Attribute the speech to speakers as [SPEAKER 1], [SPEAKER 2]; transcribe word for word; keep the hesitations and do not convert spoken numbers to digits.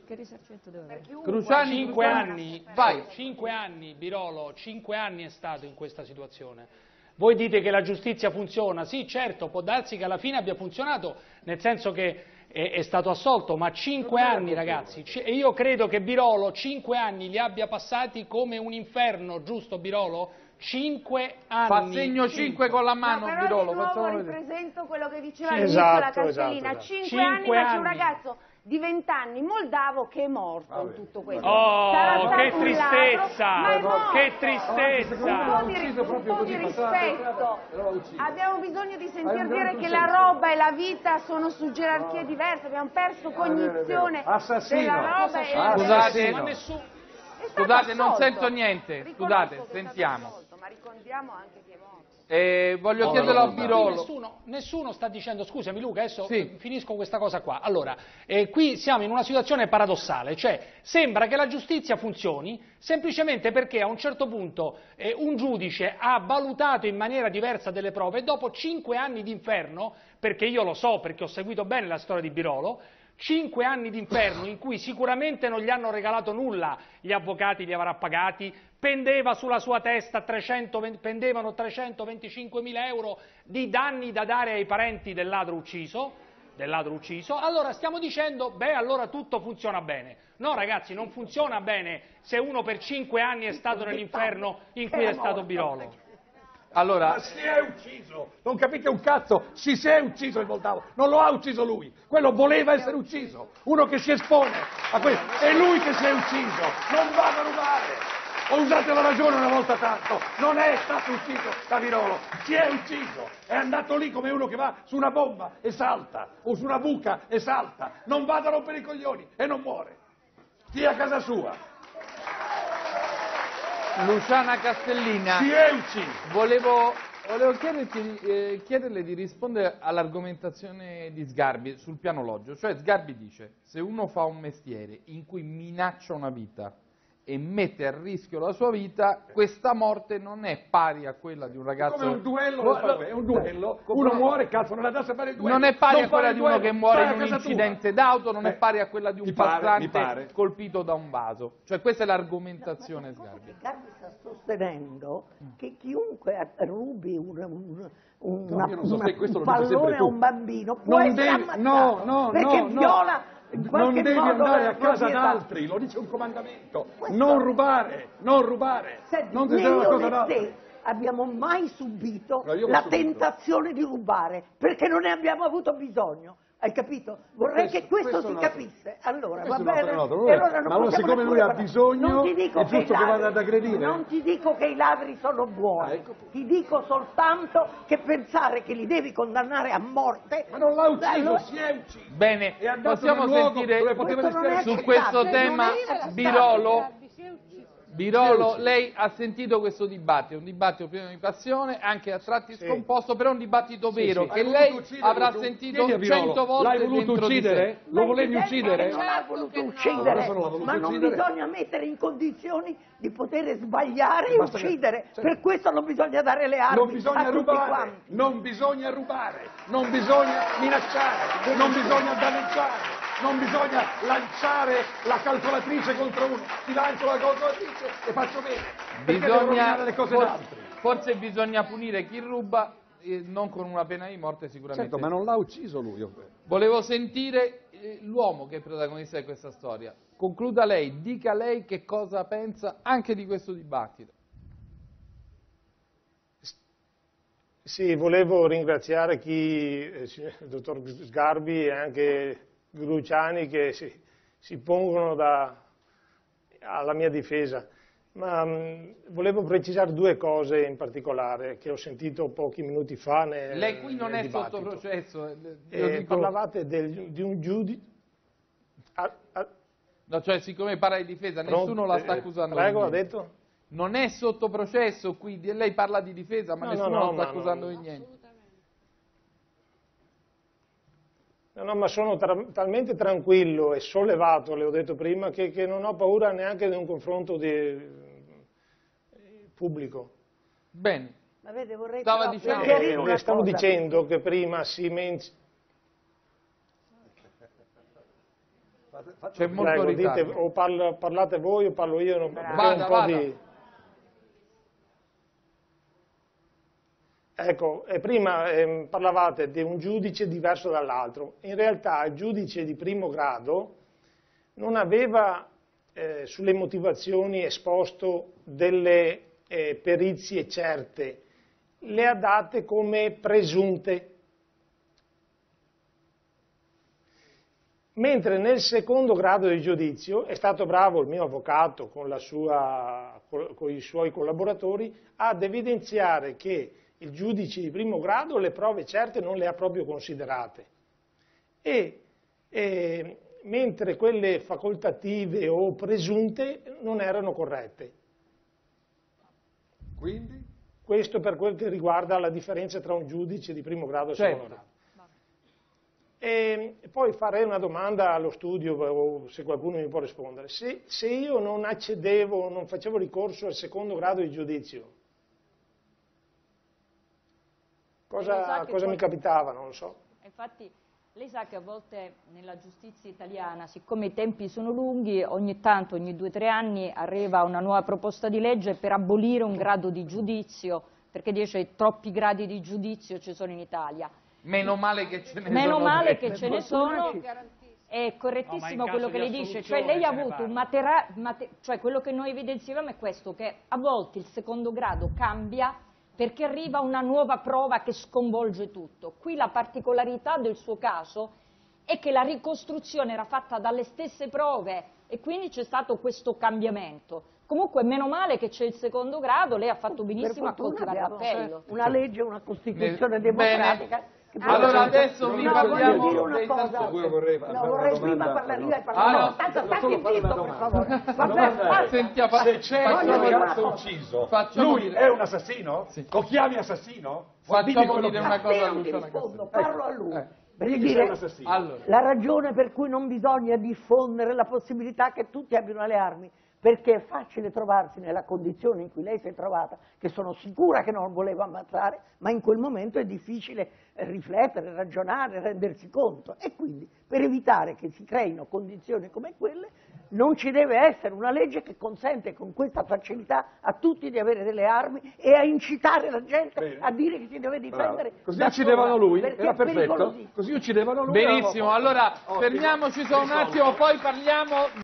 [SPEAKER 1] Che risarcimento deve avere?
[SPEAKER 2] Cruciani,
[SPEAKER 3] cinque anni,
[SPEAKER 2] vai.
[SPEAKER 3] cinque anni, Birolo, cinque anni è stato in questa situazione. Voi dite che la giustizia funziona, sì certo, può darsi che alla fine abbia funzionato, nel senso che è, è stato assolto, ma cinque anni ragazzi, e io credo che Birolo cinque anni li abbia passati come un inferno, giusto Birolo? cinque anni.
[SPEAKER 2] Fa segno cinque con la mano,
[SPEAKER 4] no, però
[SPEAKER 2] Birolo,
[SPEAKER 4] di nuovo
[SPEAKER 2] facciamo
[SPEAKER 4] ripresento quello che diceva
[SPEAKER 3] Sì,
[SPEAKER 4] all'inizio
[SPEAKER 3] esatto,
[SPEAKER 4] la Castellina,
[SPEAKER 3] esatto, esatto.
[SPEAKER 4] cinque anni,
[SPEAKER 3] Cinque
[SPEAKER 4] ma c'è un
[SPEAKER 3] anni.
[SPEAKER 4] ragazzo di venti anni moldavo che è morto
[SPEAKER 5] Vabbè.
[SPEAKER 4] in tutto questo.
[SPEAKER 3] Oh,
[SPEAKER 4] Sarà stato
[SPEAKER 3] che
[SPEAKER 4] un
[SPEAKER 3] tristezza,
[SPEAKER 4] ladro, ma è morto.
[SPEAKER 3] che tristezza.
[SPEAKER 4] Un po' di, un po' di rispetto. Abbiamo bisogno di sentir dire che la roba e la vita sono su gerarchie diverse, abbiamo perso cognizione della roba e della
[SPEAKER 2] Scusate,
[SPEAKER 3] ma nessuno...
[SPEAKER 2] scusate, non
[SPEAKER 4] assolto.
[SPEAKER 2] sento niente,
[SPEAKER 4] Riconosco
[SPEAKER 2] scusate,
[SPEAKER 4] che è stato
[SPEAKER 2] sentiamo.
[SPEAKER 4] assolto, ma ricordiamo anche che è morto.
[SPEAKER 2] Eh, voglio
[SPEAKER 3] No,
[SPEAKER 2] chiederlo
[SPEAKER 3] no,
[SPEAKER 2] a
[SPEAKER 3] no,
[SPEAKER 2] Birolo.
[SPEAKER 3] Nessuno, nessuno sta dicendo, scusami Luca, adesso
[SPEAKER 2] Sì.
[SPEAKER 3] finisco questa cosa qua. Allora, eh, qui siamo in una situazione paradossale, cioè sembra che la giustizia funzioni semplicemente perché a un certo punto eh, un giudice ha valutato in maniera diversa delle prove e dopo cinque anni di inferno, perché io lo so, perché ho seguito bene la storia di Birolo, cinque anni d'inferno in cui sicuramente non gli hanno regalato nulla, gli avvocati li avrà pagati, pendeva sulla sua testa trecento, pendevano trecentoventicinquemila euro di danni da dare ai parenti del ladro ucciso, del ladro ucciso, allora stiamo dicendo, beh, allora tutto funziona bene. No ragazzi, non funziona bene se uno per cinque anni è stato nell'inferno in cui è stato Birolo.
[SPEAKER 2] Allora,
[SPEAKER 5] Ma si è ucciso, non capite un cazzo, si si è ucciso il Moldavo, non lo ha ucciso lui, quello voleva essere ucciso, uno che si espone a questo, è lui che si è ucciso, non vado a rubare. O usate la ragione una volta tanto, non è stato ucciso da Birolo, si è ucciso, è andato lì come uno che va su una bomba e salta, o su una buca e salta, non vada a rompere i coglioni e non muore, stia a casa sua.
[SPEAKER 2] Luciana Castellina,
[SPEAKER 5] Si è ucciso.
[SPEAKER 2] volevo, volevo chiederti, eh, chiederle di rispondere all'argomentazione di Sgarbi sul piano logico. Cioè Sgarbi dice, se uno fa un mestiere in cui minaccia una vita e mette a rischio la sua vita, questa morte non è pari a quella di un ragazzo...
[SPEAKER 5] Come un duello, lo so, è un duello, uno muore, cazzo, non andasse a fare il duello.
[SPEAKER 2] Non è pari
[SPEAKER 5] non
[SPEAKER 2] a quella
[SPEAKER 5] fare
[SPEAKER 2] di
[SPEAKER 5] il
[SPEAKER 2] uno
[SPEAKER 5] duello,
[SPEAKER 2] che muore
[SPEAKER 5] stai
[SPEAKER 2] in
[SPEAKER 5] a
[SPEAKER 2] un
[SPEAKER 5] casa tua.
[SPEAKER 2] incidente d'auto, non
[SPEAKER 5] Eh,
[SPEAKER 2] è pari a quella di un
[SPEAKER 5] mi pare, mi
[SPEAKER 2] passante
[SPEAKER 5] pare.
[SPEAKER 2] colpito da un vaso. Cioè questa è l'argomentazione Sgarbi.
[SPEAKER 6] Sgarbi sta sostenendo che chiunque rubi un, un, un,
[SPEAKER 5] No,
[SPEAKER 6] una,
[SPEAKER 5] io non so
[SPEAKER 6] una-
[SPEAKER 5] se questo
[SPEAKER 6] un
[SPEAKER 5] lo dici sempre
[SPEAKER 6] pallone a
[SPEAKER 5] tu.
[SPEAKER 6] un bambino può
[SPEAKER 5] Non
[SPEAKER 6] essere
[SPEAKER 5] devi,
[SPEAKER 6] ammazzato
[SPEAKER 5] no, no,
[SPEAKER 6] perché
[SPEAKER 5] no, no.
[SPEAKER 6] viola in qualche
[SPEAKER 5] Non devi
[SPEAKER 6] modo
[SPEAKER 5] andare a
[SPEAKER 6] la
[SPEAKER 5] casa
[SPEAKER 6] proprietà.
[SPEAKER 5] d'altri, lo dice un comandamento. Non rubare, non rubare.
[SPEAKER 6] Senti,
[SPEAKER 5] Non
[SPEAKER 6] né
[SPEAKER 5] desidera la
[SPEAKER 6] io
[SPEAKER 5] cosa
[SPEAKER 6] né
[SPEAKER 5] d'altri.
[SPEAKER 6] te abbiamo mai subito
[SPEAKER 5] No, io l'ho
[SPEAKER 6] la
[SPEAKER 5] subito.
[SPEAKER 6] tentazione di rubare perché non ne abbiamo avuto bisogno. Hai capito? Vorrei
[SPEAKER 5] Questo-
[SPEAKER 6] che questo,
[SPEAKER 5] questo
[SPEAKER 6] si
[SPEAKER 5] è un altro-
[SPEAKER 6] capisse. Allora,
[SPEAKER 5] questo
[SPEAKER 6] va
[SPEAKER 5] è un altro
[SPEAKER 6] bene?
[SPEAKER 5] noto,
[SPEAKER 6] E
[SPEAKER 5] vabbè.
[SPEAKER 6] allora non
[SPEAKER 5] Ma allora,
[SPEAKER 6] possiamo
[SPEAKER 5] siccome lui
[SPEAKER 6] neppure
[SPEAKER 5] ha
[SPEAKER 6] parlare.
[SPEAKER 5] bisogno,
[SPEAKER 6] Non ti dico
[SPEAKER 5] è
[SPEAKER 6] che i
[SPEAKER 5] giusto che
[SPEAKER 6] ladri-
[SPEAKER 5] vada ad aggredire?
[SPEAKER 6] Non ti dico che i ladri sono buoni.
[SPEAKER 5] Ah, ecco.
[SPEAKER 6] Ti dico soltanto che pensare che li devi condannare a morte...
[SPEAKER 5] Ma non l'ha ucciso,
[SPEAKER 6] Allora-
[SPEAKER 5] si è ucciso.
[SPEAKER 2] Bene,
[SPEAKER 5] È andato
[SPEAKER 2] possiamo
[SPEAKER 5] nel luogo
[SPEAKER 2] sentire
[SPEAKER 5] dove poteva
[SPEAKER 6] Questo non è
[SPEAKER 5] rischiare-
[SPEAKER 2] su
[SPEAKER 6] accettabile,
[SPEAKER 2] questo
[SPEAKER 6] non
[SPEAKER 2] tema
[SPEAKER 6] è accettabile.
[SPEAKER 2] Birolo? Birolo,
[SPEAKER 5] Sì, sì.
[SPEAKER 2] lei ha sentito questo dibattito, un dibattito pieno di passione, anche a tratti scomposto, però un dibattito vero,
[SPEAKER 5] sì.
[SPEAKER 2] che
[SPEAKER 5] Hai voluto
[SPEAKER 2] lei
[SPEAKER 5] ucciderlo
[SPEAKER 2] avrà
[SPEAKER 5] tu?
[SPEAKER 2] sentito
[SPEAKER 5] Chiedi a Birolo,
[SPEAKER 2] cento volte
[SPEAKER 5] l'hai voluto
[SPEAKER 2] dentro di
[SPEAKER 5] uccidere?
[SPEAKER 2] sé.
[SPEAKER 5] Lo
[SPEAKER 6] Ma
[SPEAKER 5] volevi
[SPEAKER 6] evidente
[SPEAKER 5] uccidere?
[SPEAKER 6] che non ha voluto
[SPEAKER 5] Allora
[SPEAKER 6] uccidere,
[SPEAKER 5] se non l'ha voluto
[SPEAKER 6] ma non
[SPEAKER 5] uccidere?
[SPEAKER 6] bisogna mettere in condizioni di poter sbagliare e
[SPEAKER 5] Basta che-
[SPEAKER 6] uccidere.
[SPEAKER 5] certo.
[SPEAKER 6] Per questo non bisogna dare le armi
[SPEAKER 5] Non bisogna
[SPEAKER 6] a tutti
[SPEAKER 5] rubare,
[SPEAKER 6] quanti.
[SPEAKER 5] non bisogna rubare, non bisogna minacciare, non bisogna danneggiare, non bisogna lanciare la calcolatrice contro uno. Ti lancio la calcolatrice e faccio bene. Perché devo
[SPEAKER 2] Bisogna,
[SPEAKER 5] rovinare le cose
[SPEAKER 2] forse,
[SPEAKER 5] d'altri?
[SPEAKER 2] forse bisogna punire chi ruba, eh, non con una pena di morte sicuramente.
[SPEAKER 5] Certo, ma non l'ha ucciso lui.
[SPEAKER 2] Volevo sentire eh, l'uomo che è protagonista di questa storia. Concluda lei, dica lei che cosa pensa anche di questo dibattito.
[SPEAKER 7] Sì, volevo ringraziare chi, eh, il dottor Sgarbi e anche Cruciani che si, si pongono da, alla mia difesa, ma mh, volevo precisare due cose in particolare che ho sentito pochi minuti fa nel
[SPEAKER 2] Lei qui non
[SPEAKER 7] nel
[SPEAKER 2] è
[SPEAKER 7] dibattito.
[SPEAKER 2] sotto processo. eh, io
[SPEAKER 7] Eh,
[SPEAKER 2] dico-
[SPEAKER 7] Parlavate del- di un giudice...
[SPEAKER 2] No, cioè, siccome parla di difesa, nessuno la sta accusando di
[SPEAKER 7] Prego, ha
[SPEAKER 2] niente.
[SPEAKER 7] detto?
[SPEAKER 2] Non è sotto processo qui, di- lei parla di difesa, ma
[SPEAKER 7] No,
[SPEAKER 2] nessuno
[SPEAKER 7] no, no,
[SPEAKER 2] la sta
[SPEAKER 7] ma
[SPEAKER 2] accusando
[SPEAKER 7] no.
[SPEAKER 2] di niente.
[SPEAKER 7] No, no, ma sono tra- talmente tranquillo e sollevato, le ho detto prima, che, che non ho paura neanche di un confronto di, eh, pubblico.
[SPEAKER 2] Bene.
[SPEAKER 6] Ma vede, vorrei
[SPEAKER 2] Stava
[SPEAKER 6] però
[SPEAKER 2] dicendo-
[SPEAKER 6] chiarire
[SPEAKER 7] Eh,
[SPEAKER 6] una
[SPEAKER 7] le stavo
[SPEAKER 6] cosa.
[SPEAKER 7] dicendo che prima si menziona...
[SPEAKER 2] C'è molto
[SPEAKER 7] Prego,
[SPEAKER 2] ritardo.
[SPEAKER 7] dite, o parla- parlate voi o parlo io. Non,
[SPEAKER 2] Vada,
[SPEAKER 7] un po'
[SPEAKER 2] vada.
[SPEAKER 7] di... Ecco, eh, prima eh, parlavate di un giudice diverso dall'altro. In realtà il giudice di primo grado non aveva eh, sulle motivazioni esposto delle eh, perizie certe, le ha date come presunte. Mentre nel secondo grado di giudizio è stato bravo il mio avvocato con, la sua, con i suoi collaboratori ad evidenziare che il giudice di primo grado le prove certe non le ha proprio considerate. E, e mentre quelle facoltative o presunte non erano corrette.
[SPEAKER 5] Quindi?
[SPEAKER 7] Questo per quel che riguarda la differenza tra un giudice di primo grado e
[SPEAKER 2] Certo.
[SPEAKER 7] secondo grado. E poi farei una domanda allo studio, o se qualcuno mi può rispondere. Se, se io non accedevo, non facevo ricorso al secondo grado di giudizio, cosa, cosa mi capitava? Non lo so.
[SPEAKER 1] Infatti, lei sa che a volte nella giustizia italiana, siccome i tempi sono lunghi, ogni tanto, ogni due o tre anni, arriva una nuova proposta di legge per abolire un grado di giudizio, perché dice troppi gradi di giudizio ci sono in Italia.
[SPEAKER 2] Meno male che ce ne
[SPEAKER 1] Meno
[SPEAKER 2] sono
[SPEAKER 1] male
[SPEAKER 2] tre.
[SPEAKER 1] che ce ne sono, è correttissimo
[SPEAKER 3] No, ma in
[SPEAKER 1] quello
[SPEAKER 3] caso
[SPEAKER 1] che lei
[SPEAKER 3] di
[SPEAKER 1] dice,
[SPEAKER 3] assoluzione
[SPEAKER 1] cioè lei ha
[SPEAKER 3] se ne
[SPEAKER 1] avuto
[SPEAKER 3] parla.
[SPEAKER 1] un matera, mate- cioè quello che noi evidenziamo è questo, che a volte il secondo grado cambia perché arriva una nuova prova che sconvolge tutto. Qui la particolarità del suo caso è che la ricostruzione era fatta dalle stesse prove e quindi c'è stato questo cambiamento. Comunque meno male che c'è il secondo grado, lei ha fatto benissimo a
[SPEAKER 6] Per fortuna
[SPEAKER 1] coltivare
[SPEAKER 6] abbiamo
[SPEAKER 1] l'appello.
[SPEAKER 6] una legge, una Costituzione
[SPEAKER 2] Bene.
[SPEAKER 6] democratica. che
[SPEAKER 2] Allora
[SPEAKER 6] può-
[SPEAKER 2] adesso
[SPEAKER 6] No,
[SPEAKER 2] vi
[SPEAKER 6] no,
[SPEAKER 2] parliamo
[SPEAKER 6] voglio dire una
[SPEAKER 2] dei
[SPEAKER 6] cosa.
[SPEAKER 2] tassi-
[SPEAKER 5] Io vorrei
[SPEAKER 6] No,
[SPEAKER 5] fare una
[SPEAKER 6] vorrei prima
[SPEAKER 5] domanda,
[SPEAKER 6] parlare
[SPEAKER 5] no.
[SPEAKER 6] io e parlare.
[SPEAKER 2] Ah, no.
[SPEAKER 6] No, tanto
[SPEAKER 5] Devo
[SPEAKER 6] stati
[SPEAKER 5] solo fare una
[SPEAKER 6] zitto, per
[SPEAKER 5] domanda.
[SPEAKER 6] favore.
[SPEAKER 5] La
[SPEAKER 6] Vabbè,
[SPEAKER 5] domanda è,
[SPEAKER 2] Sentiamo, fa-
[SPEAKER 5] se c'è
[SPEAKER 2] facciamo
[SPEAKER 5] un
[SPEAKER 6] dire
[SPEAKER 5] ragazzo
[SPEAKER 6] una
[SPEAKER 5] ucciso,
[SPEAKER 2] Facciamo
[SPEAKER 5] lui
[SPEAKER 2] dire-
[SPEAKER 5] è un assassino?
[SPEAKER 2] Sì.
[SPEAKER 5] Lo chiami assassino? Dimmi
[SPEAKER 2] Facciamo
[SPEAKER 5] quello
[SPEAKER 2] dire
[SPEAKER 5] che-
[SPEAKER 2] una cosa a
[SPEAKER 6] Appena ti
[SPEAKER 2] Luciana
[SPEAKER 6] rispondo,
[SPEAKER 2] Castelli.
[SPEAKER 6] parlo a lui.
[SPEAKER 2] Eh.
[SPEAKER 6] Per
[SPEAKER 5] Dimmi che sei
[SPEAKER 6] dire,
[SPEAKER 5] un assassino.
[SPEAKER 2] Allora,
[SPEAKER 6] la ragione per cui non bisogna diffondere la possibilità che tutti abbiano le armi, perché è facile trovarsi nella condizione in cui lei si è trovata, che sono sicura che non voleva ammazzare, ma in quel momento è difficile eh, riflettere, ragionare, rendersi conto. E quindi, per evitare che si creino condizioni come quelle, non ci deve essere una legge che consente con questa facilità a tutti di avere delle armi e a incitare la gente
[SPEAKER 5] Bene.
[SPEAKER 6] a dire che si deve difendere.
[SPEAKER 5] Bravo. Così
[SPEAKER 6] da
[SPEAKER 5] uccidevano
[SPEAKER 6] sola,
[SPEAKER 5] lui,
[SPEAKER 6] perché
[SPEAKER 5] era
[SPEAKER 6] è
[SPEAKER 5] perfetto.
[SPEAKER 6] pericolosissimo.
[SPEAKER 5] Così uccidevano lui.
[SPEAKER 2] benissimo,
[SPEAKER 5] eravamo-
[SPEAKER 2] allora
[SPEAKER 5] Ottimo.
[SPEAKER 2] fermiamoci solo un
[SPEAKER 5] Risolto.
[SPEAKER 2] attimo, poi parliamo